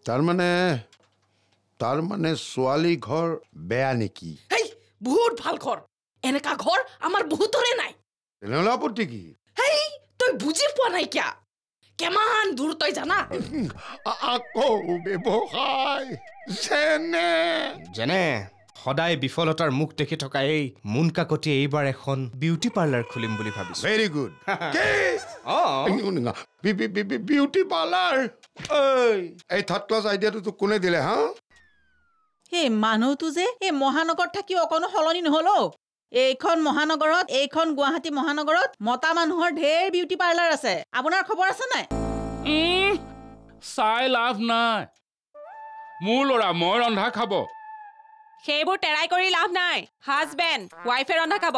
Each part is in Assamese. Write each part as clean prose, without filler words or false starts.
তাৰমানে ছোৱালী ঘৰ বেয়া নেকি? হেই বহুত ভাল ঘৰ এনেকা ঘৰ আমাৰ বহুতৰে নাই তেনেহ'লে আপত্তি কি? হেই তই বুজি পোৱা নাই কিয়া কেমান দূৰ তই জানা আকৌ ব্যৱসায় যেনে সদায় বিফলতাৰ মুখ দেখি থকা এই মুনকাকতি এইবাৰ এখন বিউটি পাৰ্লাৰ খুলিম বুলি ভাবিছো ভেৰি গুড বিউটি পাৰ্লাৰ এই থাৰ্ড ক্লাছ আইডিয়াটো তোক কোনে দিলে হা এই মানুহটো যে এই মহানগৰত থাকি অকণো সলনি নহ'ল এইখন মহানগৰত এইখন গুৱাহাটী মহানগৰত মতা মানুহৰ ঢেৰ বিউটি পাৰ্লাৰ আছে আপোনাৰ খবৰ আছে নাই চাই লাভ নাই মোৰ ল'ৰা মই ৰন্ধা খাব সেইবোৰ টেৰাই কৰি লাভ নাই হাজবেণ্ড ৱাইফে ৰন্ধা খাব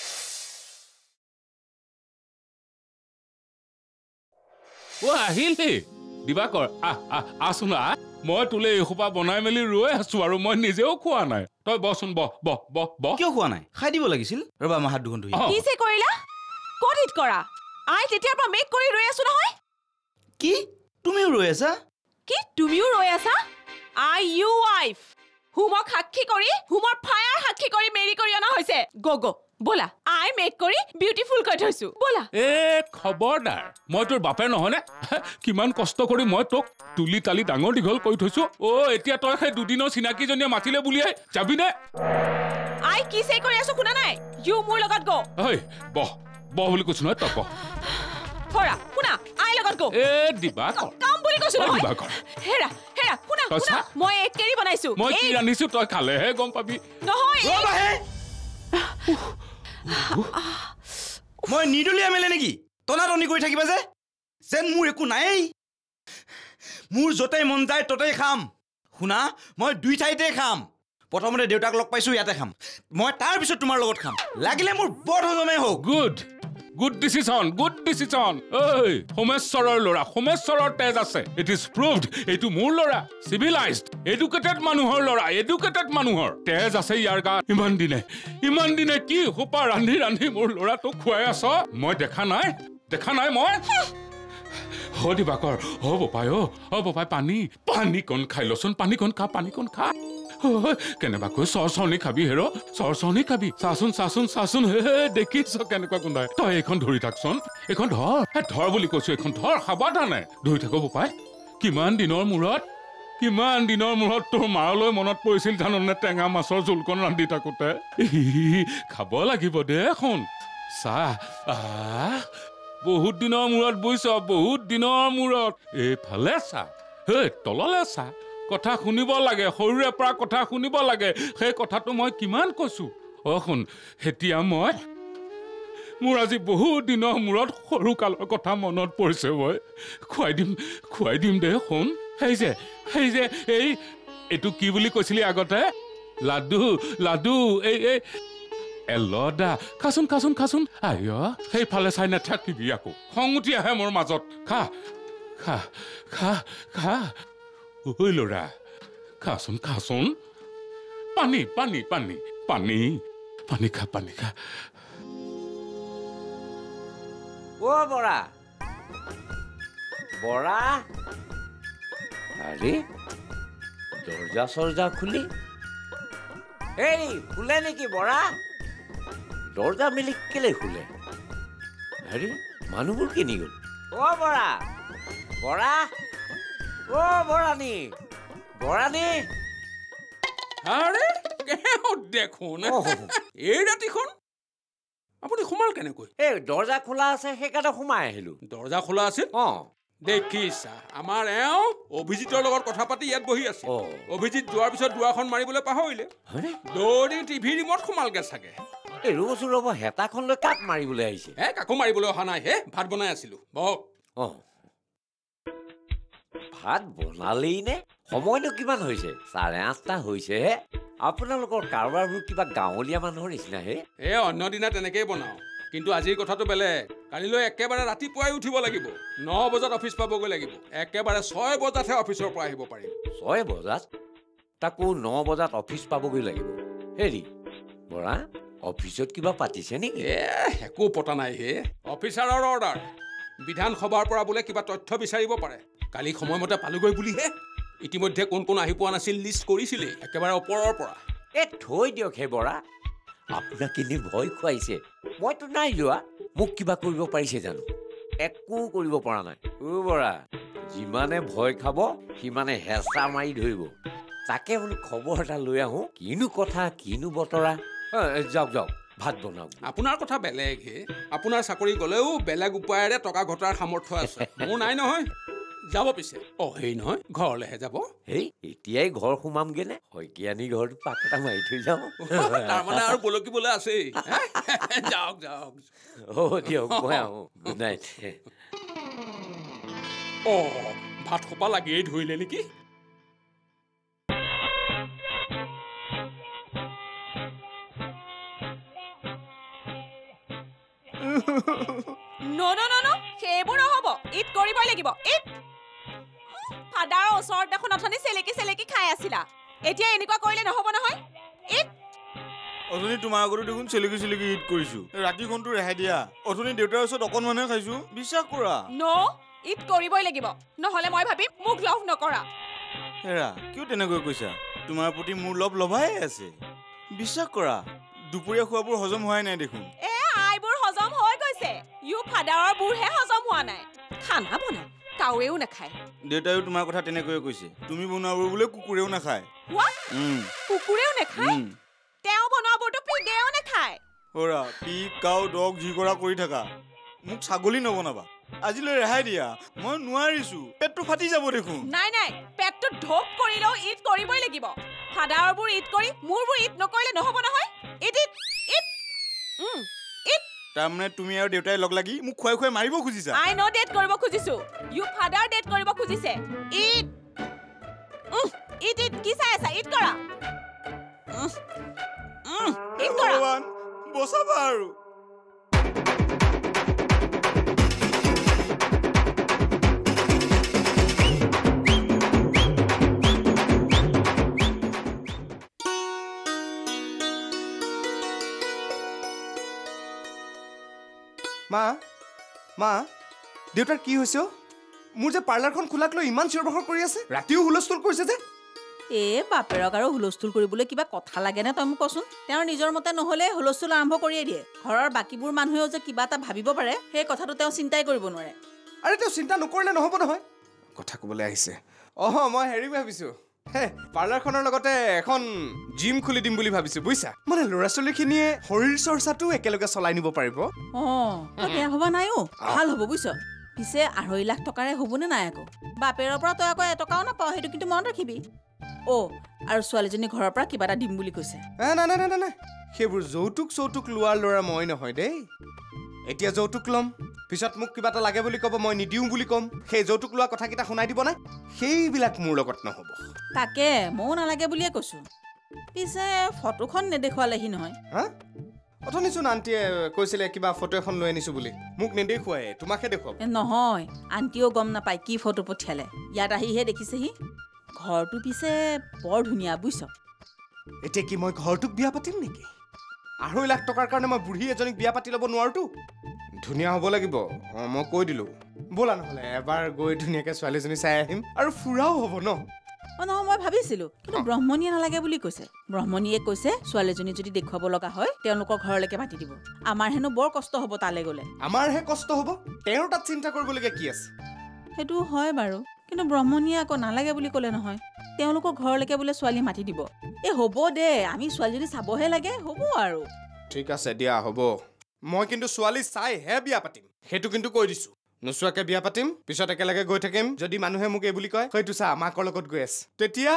আহিলি দিবাকৰ আছোন মই তোলে এসোপা বনাই মেলি ৰৈ আছো আৰু মই নিজেও খোৱা নাই তই বচোন বহ কিয় খোৱা নাই খাই দিব লাগিছিল ৰবা মই হাত দুখন ধুই কি যে কৰিলা ক'ত হিট কৰা তেতিয়াৰ পৰা মেক কৰি ৰৈ আছো নহয় কি তুমিও ৰৈ আছা কি তুমিও ৰৈ আছা ইউ ৱাইফ হুমক সাক্ষী কৰি হুমৰ ফায়াৰ সাক্ষী কৰি মেৰি কৰি অনা হৈছে গো ব'লা মেক কৰি বিউটিফুল কৰি থৈছো ব'লা খবৰদাৰ মই তোৰ বাপে নহয়নে কিমান কষ্ট কৰি মই তোক তুলি তালি ডাঙৰ দীঘল কৰি থৈছো এতিয়া তই সেই দুদিনৰ চিনাকিজনীয়ে মাতিলে বুলিয়ে যাবিনে কি চে কৰি আছো শুনা নাই ইউ মোৰ লগত গো বহ বুলি কৈছো নহয় তই বহ শুনা লগত গো দিবা কাম বুলি কৈছো নহয় হেৰা শুনা মই এক কেৰি বনাইছো মই কি ৰান্ধিছো তই খালেহে গম পাবি নহয় মই নিদলীয়া মেলে নেকি টনাটনি কৰি থাকিবা যেন মোৰ একো নাই মোৰ য'তেই মন যায় ততেই খাম শুনা মই দুই ঠাইতে খাম প্ৰথমতে দেউতাক লগ পাইছো ইয়াতে খাম মই তাৰ পিছত তোমাৰ লগত খাম লাগিলে মোৰ বৰ হজমেই হওক গুড ডিচিছন সোমেশ্বৰৰ ল'ৰা সোমেশ্বৰৰ তেজ আছে ইট ইজ প্ৰুভড এইটো মোৰ ল'ৰা চিভিলাইজড এডুকেটেড মানুহৰ ল'ৰা এডুকেটেড মানুহৰ তেজ আছে ইয়াৰ গাত ইমান দিনে কি সোপা ৰান্ধি মোৰ ল'ৰাটোক খুৱাই আছ মই দেখা নাই মই দিবাকৰ বপাই পানী কণ খাই লচোন পানী কণ খা কেনেবাকৈ চৰচৰনি খাবি চৰচৰনি খাবি চাচোন দেখিছ কেনেকুৱা গোন্ধাই তই এইখন ধৰি থাকচোন এইখন ধৰ বুলি কৈছো এইখন ধৰ সাৱধানে ধৰি থাকো বোপাই কিমান দিনৰ মূৰত তোৰ মাৰলৈ মনত পৰিছিল জাননে টেঙা মাছৰ জোলকণ ৰান্ধি থাকোতে খাব লাগিব দে এখন চাহ বহুত দিনৰ মূৰত বুইছ বহুত দিনৰ মূৰত এইফালে চাহ তললে চাহ কথা শুনিব লাগে সৰুৰে পৰা কথা শুনিব লাগে সেই কথাটো মই কিমান কৈছো শুন এতিয়া মোৰ আজি বহুত দিনৰ মূৰত সৰু কালৰ কথা মনত পৰিছে মই খুৱাই দিম দে শুন সেই যে এইটো কি বুলি কৈছিলি আগতে লাডু এই এলদা খাচোন সেইফালে চাই নাথাকিবি আকৌ খং উঠি আহে মোৰ মাজত খা ল'ৰা খাচোন পানী খা বৰা আৰে দৰ্জা চৰ্জা খুলি খুলে নেকি বৰা দৰ্জা মেলি কেলে খুলে আৰে মানুহবোৰ কিনি গ'ল বৰাণী দেখোন এই ৰাতিখন আপুনি সোমাল কেনেকৈ দৰ্জা খোলা আছে সেইকাৰণে সোমাই আহিলো দৰ্জা খোলা আছিল দেখিছা আমাৰ অভিজিতৰ লগত কথা পাতি ইয়াত বহি আছে অভিজিত যোৱাৰ পিছত দুৱাৰখন মাৰিবলৈ পাহৰিলে দৌৰি টিভি ৰিমত সোমালগে চাগে ৰ'ব হেতাখন লৈ কাক মাৰিবলৈ আহিছে কাকো মাৰিবলৈ অহা নাই ভাত বনাই আছিলো ভাত বনালেই নে সময়নো কিমান হৈছে 8:30 হৈছেহে আপোনালোকৰ কাৰোবাৰবোৰ কিবা গাঁৱলীয়া মানুহৰ নিচিনাহে অন্য দিনা তেনেকেই বনাও কিন্তু আজিৰ কথাটো বেলেগ কালিলৈ একেবাৰে ৰাতিপুৱাই উঠিব লাগিব 9 বজাত অফিচ পাবগৈ লাগিব একেবাৰে 6 বজাতহে অফিচৰ পৰা আহিব পাৰিম 6 বজাত তাকো 9 বজাত অফিচ পাবগৈ লাগিব বৰা অফিচত কিবা পাতিছে নেকি একো পতা নাই অফিচাৰৰ অৰ্ডাৰ বিধানসভাৰ পৰা বোলে কিবা তথ্য বিচাৰিব পাৰে কালি সময়মতে পালোগৈ বুলিহে ইতিমধ্যে কোন কোন আহি পোৱা নাছিল লিষ্ট কৰিছিলে একেবাৰে ওপৰৰ পৰা থৈ দিয়ক হে বৰা আপোনাক কিনি ভয় খুৱাইছে মইতো নাই যোৱা মোক কিবা কৰিব পাৰিছে জানো একো কৰিব পৰা নাই বৰা যিমানে ভয় খাব সিমানে হেঁচা মাৰি ধৰিব তাকে বোলো খবৰ এটা লৈ আহোঁ কিনো কথা কিনো বতৰা যাওক যাওক ভাত বনাওক আপোনাৰ কথা বেলেগ হে আপোনাৰ চাকৰি গ'লেও বেলেগ উপায়েৰে টকা ঘটাৰ সামৰ্থ্য আছে মোৰ নাই নহয় যাব পিছে সেই নহয় ঘৰলৈহে যাব হেই এতিয়াই ঘৰ সোমামগে নে শইকীয়ানী ঘৰটো পাক এটা মাৰি থৈ যাওঁ তাৰমানে আৰু বলকিবলৈ আছেই যাওক যাওক দিয়ক মই আহোঁ গুড নাইট ভাত সোপা লাগিয়েই ধৰিলে নেকি সেইবোৰ নহ'ব ঈদ কৰিবই লাগিব ঈদ ফাদাৰৰ ওচৰত দেখোন অথনি চেলেকি চেলেকি খাই আছিলা এতিয়া এনেকুৱা কৰিলে নহ'ব নহয় ঈদ অথনি তোমাৰ আগতো দেখোন চেলেকি চেলেকি ঈদ কৰিছো ৰাতিখনটো ৰেহাই দিয়া অথনি দেউতাৰ ওচৰত অকণমানহে খাইছো বিশ্বাস কৰা ঈদ কৰিবই লাগিব নহ'লে মই ভাবিম মোক লভ নকৰা হেৰা কিয় তেনেকৈ কৈছা তোমাৰ প্ৰতি মোৰ লভ লভাই আছে বিশ্বাস কৰা দুপৰীয়া খোৱাবোৰ হজম হোৱাই নাই দেখোন আইবোৰ হজম হৈ গৈছে ইউ ফাদাৰৰ বুঢ়হে হজম হোৱা নাই খানা বনাই কাউৱেও নাখায় দেউতায়ো তোমাৰ কথা তেনেকৈয়ে কৈছে তুমি বনোৱাবোৰ বোলে কুকুৰেও নাখায় কুকুৰেও নাখায় তেওঁ বনোৱাবোৰতো পিগেও নাখায় হৰা পিগ কাউ ডগ যি কৰা কৰি থাকা মোক ছাগলী নবনাবা আজিলৈ ৰেহাই দিয়া মই নোৱাৰিছো পেটটো ফাটি যাব দেখোন নাই পেটটো ঢোক কৰিলেও ঈদ কৰিবই লাগিব ফাদাৰবোৰ ঈদ কৰি মোৰবোৰ ঈদ নকৰিলে নহ'ব নহয় ঈদ তাৰমানে তুমি আৰু দেউতাই লগ লাগি মোক খুৱাই খুৱাই মাৰিব খুজিছা আই ন ডেট কৰিব খুজিছো ইউ ফাদাৰ ডেট কৰিব খুজিছে ঈদ কি চাই আছা ঈদ কৰা ভগৱান বচাবা আৰু মা দেউতাৰ কি হৈছে মোৰ যে পাৰ্লাৰখন খোলাক লৈ ইমান চিঞৰ বাখৰ কৰি আছে ৰাতিও হুলস্থুল কৰিছে যে বাপেৰক আৰু হুলস্থুল কৰিবলৈ কিবা কথা লাগে নে তই মোক কচোন তেওঁৰ নিজৰ মতে নহ'লে হুলস্থুল আৰম্ভ কৰিয়ে দিয়ে ঘৰৰ বাকীবোৰ মানুহেও যে কিবা এটা ভাবিব পাৰে সেই কথাটো তেওঁ চিন্তাই কৰিব নোৱাৰে আৰে তেওঁ চিন্তা নকৰিলে নহ'ব নহয় কথা ক'বলৈ আহিছে মই হেৰি ভাবিছোঁ পাৰ্লাৰখনৰ লগতে এখন জিম খুলি দিম বুলি ভাবিছোঁ বুজিছা মানে ল'ৰা ছোৱালীখিনিয়ে শৰীৰ চৰ্চাটো একেলগে চলাই নিব পাৰিব বেয়া হ'ব নাই ভাল হ'ব বুজিছ পিছে 2.5 লাখ টকাৰে হ'বনে নাই আকৌ বাপেৰৰ পৰা তই আকৌ এটকাও নাপাওঁ সেইটো কিন্তু মনত ৰাখিবি আৰু ছোৱালীজনী ঘৰৰ পৰা কিবা এটা দিম বুলি কৈছে নাই সেইবোৰ যৌতুক লোৱাৰ ল'ৰা মই নহয় দেই এতিয়া যৌতুক ল'ম পিছত মোক কিবা এটা লাগে বুলি ক'ব মই নিদিওঁ বুলি ক'ম সেই যৌতুক লোৱা কথাকেইটা শুনাই দিব নাই সেইবিলাক মোৰ লগত নহ'ব তাকে ময়ো নালাগে বুলিয়ে কৈছোঁ পিছে ফটোখন নেদেখুৱালেহি নহয় অথনিচোন আণ্টিয়ে কৈছিলে কিবা ফটো এখন লৈ আনিছোঁ বুলি মোক নেদেখুৱাই তোমাকহে দেখুৱাব নহয় আণ্টিও গম নাপায় কি ফটো পঠিয়ালে ইয়াত আহিহে দেখিছেহি ঘৰটো পিছে বৰ ধুনীয়া বুজিছ এতিয়া কি মই ঘৰটোক বিয়া পাতিম নেকি 2.5 লাখ টকাৰ কাৰণে মই বুঢ়ী এজনীক বিয়া পাতি ল'ব নোৱাৰোতো ধুনীয়া হ'ব লাগিব মই কৈ দিলোঁ ব'লা নহ'লে এবাৰ গৈ ধুনীয়াকৈ ছোৱালীজনী চাই আহিম আৰু ফুৰাও হ'ব নহয় মই ভাবিছিলোঁ কিন্তু ব্ৰহ্মণীয়ে নালাগে বুলি কৈছে ব্ৰহ্মণীয়ে কৈছে ছোৱালীজনী যদি দেখুৱাব লগা হয় তেওঁলোকৰ ঘৰলৈকে মাতি দিব আমাৰ হেনো বৰ কষ্ট হ'ব তালৈ গ'লে আমাৰহে কষ্ট হ'ব তেওঁৰ তাত চিন্তা কৰিবলগীয়া কি আছে সেইটো হয় বাৰু কিন্তু ব্ৰহ্মণীয়ে আকৌ নালাগে বুলি ক'লে নহয় তেওঁলোকৰ ঘৰলৈকে বোলে ছোৱালী মাতি দিব হ'ব দে আমি ছোৱালীজনী চাবহে লাগে হ'ব আৰু ঠিক আছে দিয়া হ'ব মই কিন্তু ছোৱালী চাইহে বিয়া পাতিম সেইটো কিন্তু কৈ দিছোঁ নোচোৱাকৈ বিয়া পাতিম পিছত একেলগে গৈ থাকিম যদি মানুহে মোক এই বুলি কয় সেইটো চা মাকৰ লগত গৈ আছে তেতিয়া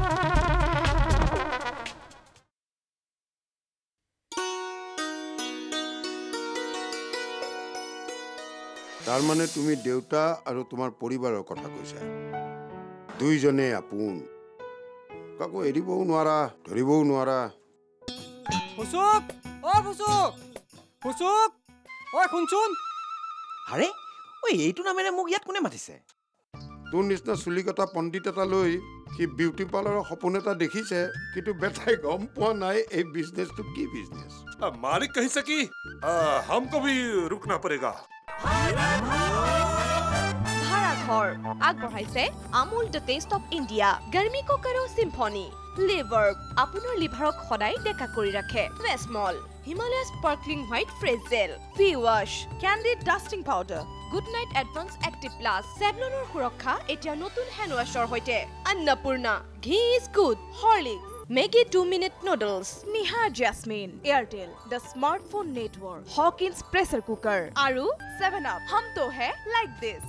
তাৰমানে তুমি দেউতা আৰু তোমাৰ পৰিবাৰৰ কথা কৈছা দুইজনে আপোন কাকো এৰিবও নোৱাৰা ধৰিবও নোৱাৰা শুনচোন আৰে এইটো নামেৰে মোক ইয়াত কোনে মাতিছে তোৰ নিচিনা চুলি কটা পণ্ডিত এটা লৈ সি বিউটি পাৰ্লাৰৰ সপোন এটা দেখিছে কিন্তু বেটাই গম পোৱা নাই এই বিজনেছটো কি বিজনেছ मालिक कहीं से कि हमको भी रुकना पड़ेगा भाड़ा ঘৰ আগবঢ়াইছে Amul the taste of India গাৰ্মি কোকাৰো চিম্ফনি লিভাৰ আপোনাৰ লিভাৰক সদায় ডেকা কৰি ৰাখে small Himalaya sparkling white fresh gel V wash Candid dusting powder good night advance active plus চেভলনৰ সুৰক্ষা এতিয়া নতুন হেণ্ড ৱাছৰ সৈতে Annapurna ghee is good Horlicks Maggi 2-minute noodles, Nihar Jasmine, Airtel, the smartphone network, Hawkins pressure cooker, Aru 7up. Hum to hai like this.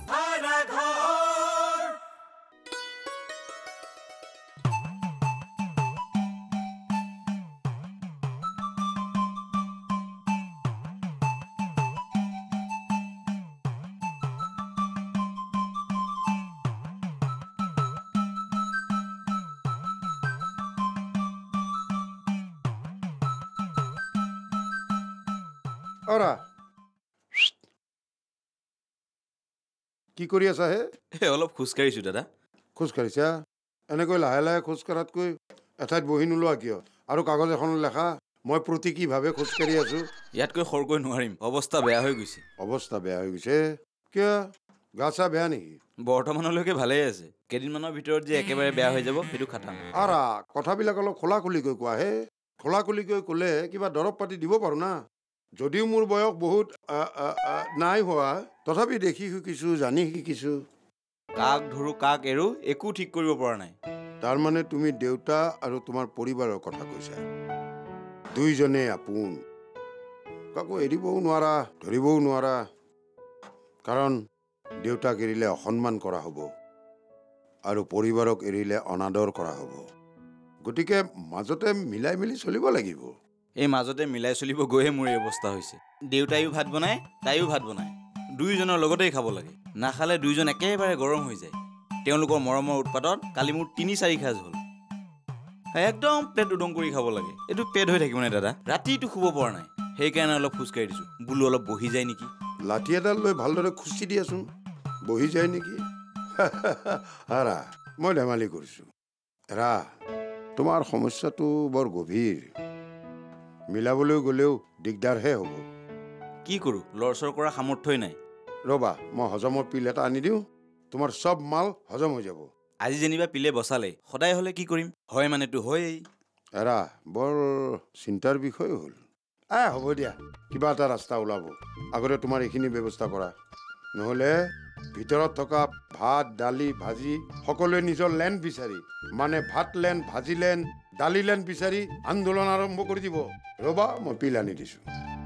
অৰা কি কৰি আছা হে অলপ খোজকাঢ়িছোঁ দাদা খোজকাঢ়িছা এনেকৈ লাহে লাহে খোজকাঢ়াতকৈ এঠাইত বহি নোলোৱা কিয় আৰু কাগজ এখন লেখা মই প্ৰতীকীভাৱে খোজকাঢ়ি আছো ইয়াতকৈ খৰকৈ নোৱাৰিম অৱস্থা বেয়া হৈ গৈছে অৱস্থা বেয়া হৈ গৈছে কিয় গা চা বেয়া নেকি বৰ্তমানলৈকে ভালেই আছে কেইদিনমানৰ ভিতৰত যে একেবাৰে বেয়া হৈ যাব সেইটো খাটাম আৰা কথাবিলাক অলপ খোলা খুলিকৈ কোৱা হে খোলা খুলিকৈ ক'লে কিবা দৰৱ পাতি দিব পাৰো না যদিও মোৰ বয়স বহুত নাই হোৱা তথাপি দেখি শিকিছো জানি শিকিছো কাক ধৰো কাক এৰো একো ঠিক কৰিব পৰা নাই তাৰমানে তুমি দেউতা আৰু তোমাৰ পৰিবাৰৰ কথা কৈছা দুইজনে আপোন কাকো এৰিবও নোৱাৰা ধৰিবও নোৱাৰা কাৰণ দেউতাক এৰিলে অসন্মান কৰা হ'ব আৰু পৰিবাৰক এৰিলে অনাদৰ কৰা হ'ব গতিকে মাজতে মিলাই মিলি চলিব লাগিব এই মাজতে মিলাই চলিব গৈহে মোৰ এই অৱস্থা হৈছে দেউতাইও ভাত বনায় তাইও ভাত বনায় দুয়োজনৰ লগতেই খাব লাগে নাখালে দুয়োজন একেবাৰে গৰম হৈ যায় তেওঁলোকৰ মৰমৰ উৎপাদন কালি মোৰ ৩-৪ সাঁজ হ'ল একদম পেট উদং কৰি খাব লাগে এইটো পেট হৈ থাকিব নাই দাদা ৰাতিটো শুব পৰা নাই সেইকাৰণে অলপ খোজকাঢ়ি দিছোঁ বোলো অলপ বহি যায় নেকি লাঠি এডাল লৈ ভালদৰে খুচি দিয়াচোন বহি যায় নেকি আৰা মই ধেমালি কৰিছোঁ ৰা তোমাৰ সমস্যাটো বৰ গভীৰ মিলাবলৈ গ'লেও দিগদাৰহে হ'ব কি কৰোঁ লৰচৰ কৰা সামৰ্থ্যই নাই ৰ'বা মই হজমৰ পিল এটা আনি দিওঁ তোমাৰ চব মাল হজম হৈ যাব আজি যেনিবা পিলে বচালে সদায় হ'লে কি কৰিম হয় মানেতো হয়েই এৰা বৰ চিন্তাৰ বিষয় হ'ল হ'ব দিয়া কিবা এটা ৰাস্তা ওলাব আগতে তোমাৰ এইখিনি ব্যৱস্থা কৰা নহ'লে ভিতৰত থকা ভাত দালি ভাজি সকলোৱে নিজৰ লেণ্ড বিচাৰি মানে ভাত লেণ্ড ভাজি লেণ্ড দালি লেণ্ড বিচাৰি আন্দোলন আৰম্ভ কৰি দিব ৰ'বা মই পিল আনি দিছোঁ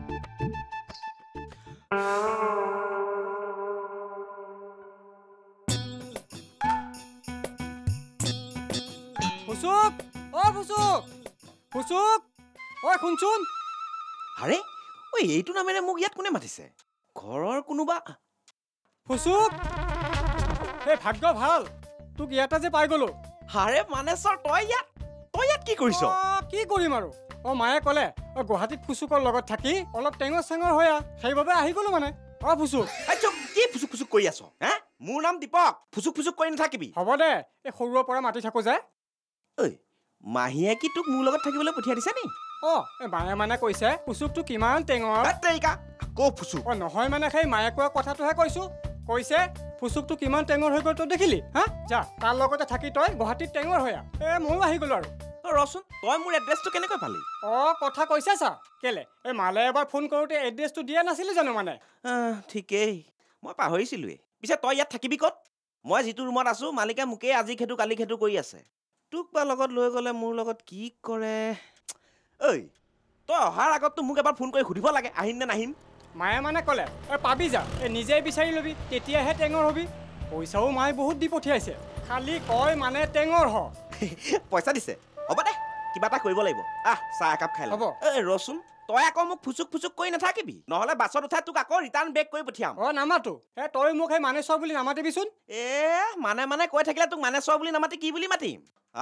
ফুচুক ঐ ফুচুক ফুচুক ঐ শুনচোন আৰে ঐ এইটো নামেৰে মোক ইয়াত কোনে মাতিছে ঘৰৰ কোনোবা ফুচুক এই ভাগ্য ভাল তোক ইয়াতে যে পাই গলো আৰে মানেশ্বৰ তই ইয়াত কি কৰিছ কি কৰিম আৰু মায়ে ক'লে গুৱাহাটীত ফুচুকৰ লগত থাকি অলপ টেঙৰ চেঙৰ হৈ সেইবাবে আহি গলো মানে ফুচুক কি ফুচুক ফুচুক কৰি আছ হে মোৰ নাম দীপক ফুচুক ফুচুক কৰি নাথাকিবি হ'ব দে এই সৰুৰ পৰা মাতি থাকো যে ঐ মাহীয়ে কি তোক মোৰ লগত থাকিবলৈ পঠিয়াই দিছে নি এই মায়ে মানে কৈছে ফুচুকটো কিমান টেঙৰ আকৌ ফুচুক নহয় মানে সেই মায়ে কোৱা কথাটোহে কৈছো কৈছে ফুচুকটো কিমান টেঙৰ হৈ গ'ল তই দেখিলি হা যা তাৰ লগতে থাকি তই গুৱাহাটীত টেঙৰ হৈ ময়ো আহি গলো আৰু ৰচোন তই মোৰ এড্ৰেছটো কেনেকৈ পালি কথা কৈছে চা কেলে এই মালে এবাৰ ফোন কৰোঁতে এড্ৰেছটো দিয়া নাছিলি জানো মানে ঠিকেই মই পাহৰিছিলোৱে পিছে তই ইয়াত থাকিবি ক'ত মই যিটো ৰুমত আছো মালিকে মোকেই আজি খেদো কালি খেদো কৰি আছে তোক বা লগত লৈ গ'লে মোৰ লগত কি কৰে ঐ তই অহাৰ আগততো মোক এবাৰ ফোন কৰি সুধিব লাগে আহিম নে নাহিম মায়ে মানে ক'লে পাবি যা নিজেই বিচাৰি ল'বি তেতিয়াহে টেঙৰ হবি পইচাও মায়ে বহুত দি পঠিয়াইছে খালি কয় মানে টেঙৰ হ পইচা দিছে হ'ব দে কিবা এটা কৰিব লাগিব চাহ একাপ খাই ল'ব ৰচোন তই আকৌ মোক ফুচুক ফুচুক কৰি নাথাকিবি নহ'লে বাছত উঠাই তোক আকৌ ৰিটাৰ্ণ বেক কৰি পঠিয়াম নামাতো তই মোক সেই মানেশ্বৰ বুলি নামাতিবিচোন মানে কৈ থাকিলে তোক মানেশ্বৰ বুলি নামাতি কি বুলি মাতিম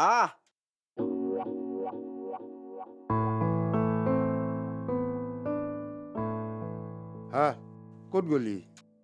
ক'ত গলি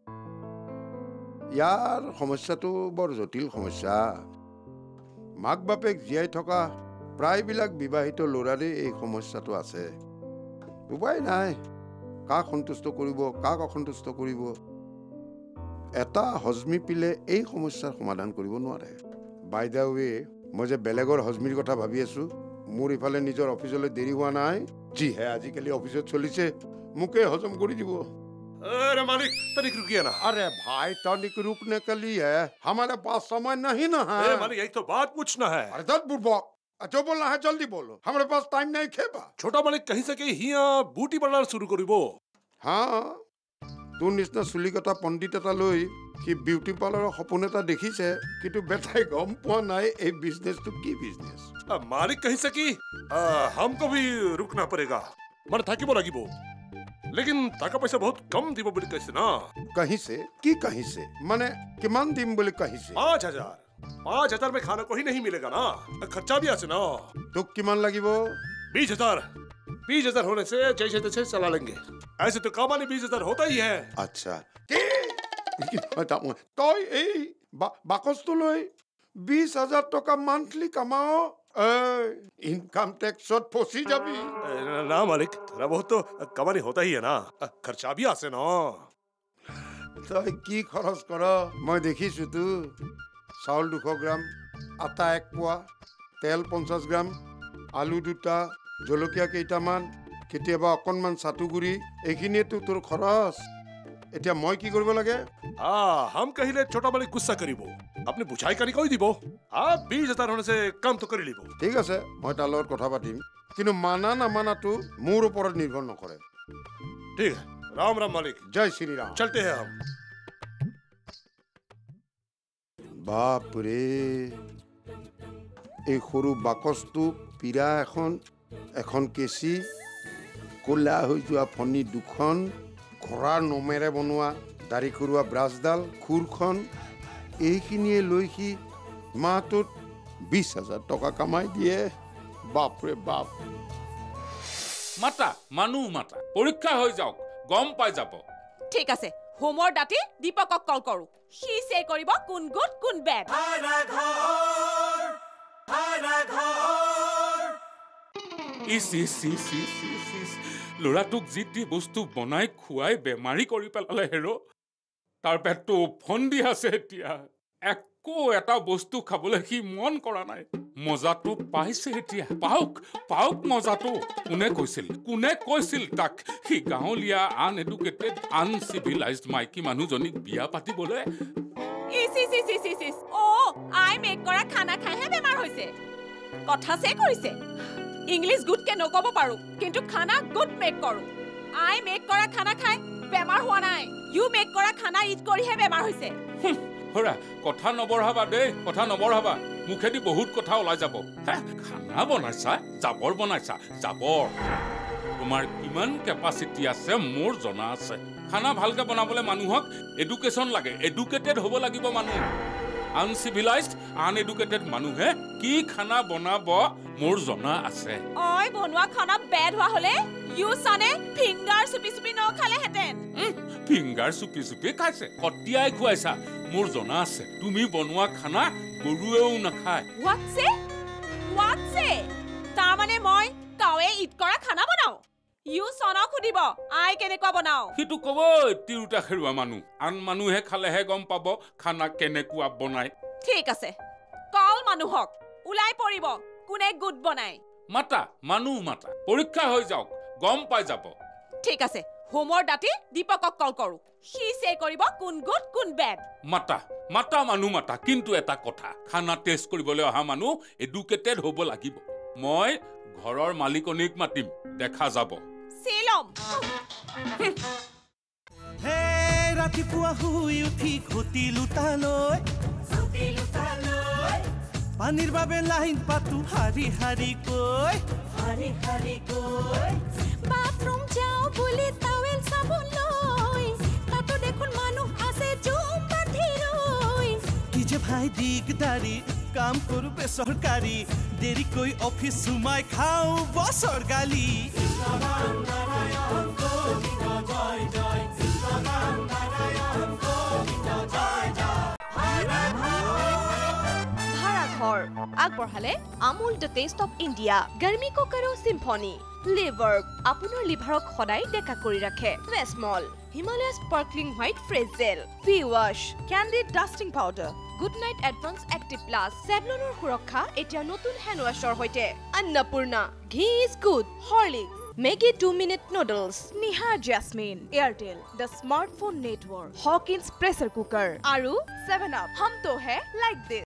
ইয়াৰ সমস্যাটো বৰ জটিল সমস্যা মাক বাপেক জীয়াই থকা প্ৰায়বিলাক বিবাহিত ল'ৰাৰে এই সমস্যাটো আছে উপায় নাই কাক সন্তুষ্ট কৰিব কাক অসন্তুষ্ট কৰিব এটা হজমি পিলে এই সমস্যাৰ সমাধান কৰিব নোৱাৰে বাই দ্য ৱে মই যে বেলেগৰ হজমিৰ কথা ভাবি আছো মোৰ ইফালে নিজৰ অফিচলৈ দেৰি হোৱা নাই যিহে আজিকালি অফিচত চলিছে মোকে হজম কৰি দিব अरे मालिक तनिक रुकिए ना अरे भाई तनिक रुकने के लिए हमारे पास समय नहीं ना है मालिक एक तो बात पूछना है अरे दस बुड़बक जो बोलना है जल्दी बोलो हमारे पास टाइम नहीं खेबा छोटा मालिक कहीं से कहीं हिया बूटी बनाना शुरू करिबो हाँ তোৰ নিচিনা চুলি কটা পণ্ডিত এটা লৈ কি বিউটি পাৰ্লাৰৰ সপোন এটা দেখিছে কিন্তু বেটাই গম পোৱা নাই এই বিজনেছটো কি বিজনেছ मालिक कहीं से कि हमको भी रुकना पड़ेगा मन থাকিব লাগিব लेकिन টাকা পয়সা बहुत कम দিব বুলি কৈছে না कहीं से की कहीं से माने किमान दिम बोले कहीं से 5000 में खाना कोई नहीं मिलेगा ना खर्चा भी আছে ना तो किमान লাগিব 20000 होने से जैसे तैसे चला लेंगे ऐसे तो कमाने 20000 होता ही है अच्छा তই এই বাকচটো লৈ 20000 টকা মান্থলি কামাও इनकम टैक्सत फंसी जाबी ना मालिक थोड़ा बहुत तो कमानी होता ही है ना खर्चा भी आसे ना तई की खरच कर मैं देखिछु तू चाउल 200 ग्राम आटा 1 पोआ तेल 50 ग्राम आलू 2टा जलकिया केइटामान केতিয়াবা অকনমান সাতুগুৰি এখিনিয়ে তো তোৰ খৰচ এতিয়া মই কি কৰিব লাগে हम कहिले छोटा मालिक गुस्सा करिबो अपने बुझाई करी कोई दिबो 20000 होने से कम तो करी लिबो ঠিক আছে মই তাৰ লগত কথা পাতিম কিন্তু মানা না মানাটো মোৰ ওপৰত নিৰ্ভৰ নকৰে ठीक है राम राम मालिक जय श्री राम चलते हैं हम बाप रे এই সৰু বাকচটো পিৰা এখন কেচি কোলা হৈ যোৱা ফণি দুখন ঘোঁৰাৰ নমেৰে বনোৱা দাড়ি খুৰুৱা ব্ৰাছডাল খুৰখন এইখিনিয়ে লৈ সি মাহটোত 20000 টকা কামাই দিয়ে বাপৰে বাপ মাতা মানুহ মাতা পৰীক্ষা হৈ যাওক গম পাই যাব ঠিক আছে হোমৰ দাঁতি দীপকক কল কৰো সি সে কৰিব কোন গুড কোন বেড ল'ৰাটোক যি টি বস্তু বনাই খুৱাই বেমাৰী কৰি পেলালে হেৰো তাৰ পেটটো ফন্দি আছে এতিয়া একো এটা বস্তু খাবলৈ সি মন কৰা নাই মজাটো পাইছে এতিয়া পাওক মজাটো কোনে কৈছিল তাক সি গাঁৱলীয়া আনএডুকেটেড আনচিভিলাইজড মাইকী মানুহজনীক বিয়া পাতিবলৈ আই মেক কৰা খানা খাইহে বেমাৰ হৈছে কথা সে কৰিছে ইংলিছ গুড কে নকব পাৰো কিন্তু খানা গুড মেক কৰো আই মেক কৰা খানা খাই বেমাৰ হোৱা নাই ইউ মেক কৰা খানা ইট কৰিহে বেমাৰ হৈছে হৰা কথা নবঢ়াবা দেই কথা নবঢ়াবা মুখেদি বহুত কথা ওলাই যাব খানা বনাইছা জাবৰ বনাইছা জাবৰ তোমাৰ কিমান কেপাচিটি আছে মোৰ জনা আছে খানা ভালকে বনাবলৈ মানুহক এডুকেশ্যন লাগে এডুকেটেড হ'ব লাগিব মানুহ আনচিভিলাইজড আনএডুকেটেড মানুহে কি খানা বনাব মোৰ জনা আছে ঐ বনোৱা খানা বেড হোৱা হলে ইউ সনে ফিংগাৰ চুপি ন খালে হেতেন ফিংগাৰ চুপি খাইছে কটিয়াই খুৱাইছা মোৰ জনা আছে তুমি বনোৱা খানা গৰুৱেও নাখায় হোৱাটছে তাৰ মানে মই কাৱে ইট কৰা খানা বনাও ইউ সনক খুদিব আই কেনেকুৱা বনাও সিটো কব তিৰুটা খেৰুৱা মানুহ আন মানুহে খালেহে গম পাব খানা কেনেকুৱা বনাই ঠিক আছে কল মানুহক উলাই পৰিব কোনে গুড বনাই মাতা মানুহ মাতা পৰীক্ষা হৈ যাওক গম পাই যাব ঠিক আছে হোমৰ দাঁতি দীপকক কল কৰো সি সে কৰিব কোন গুড কোন বেড মাতা মানুহ মাতা কিন্তু এটা কথা খানা টেষ্ট কৰিবলৈ অহা মানুহ এডুকেটেড হ'ব লাগিব মই ঘৰৰ মালিকনীক মাতিম দেখা যাব সিলম হে ৰাতিপুৱা শুই উঠি ঘটি লুটালৈ পানীৰ বাবে লাইন পাতো হাৰি কৈ বাথৰুম যাও বুলি টাৱেল চাবোন লৈ তাতো দেখোন মানুহ আছে জুম পাথি ৰৈ কি যে ভাই দিগদাৰি কাম কৰো বেচৰকাৰী দেৰিকৈ অফিচ সোমাই খাওঁ বছৰ গালি ভাড়াঘৰ আগবঢ়ালে Amul the taste of India গাৰ্মি কুকাৰ আৰু চিম্ফনি লিভাৰ আপোনাৰ লিভাৰক সদায় ডেকা কৰি ৰাখে ভেছমল Himalaya sparkling white fresh gel, V wash, Candid dusting powder, good night advance active plus, চেভলনৰ সুৰক্ষা এতিয়া নতুন হেণ্ড ৱাছৰ সৈতে, Annapurna, ghee is good, Horlicks, Maggi 2-minute noodles, Nihar jasmine, Airtel, the smartphone network, Hawkins pressure cooker আৰু 7 আপ, হাম তো হে লাইক দিছ।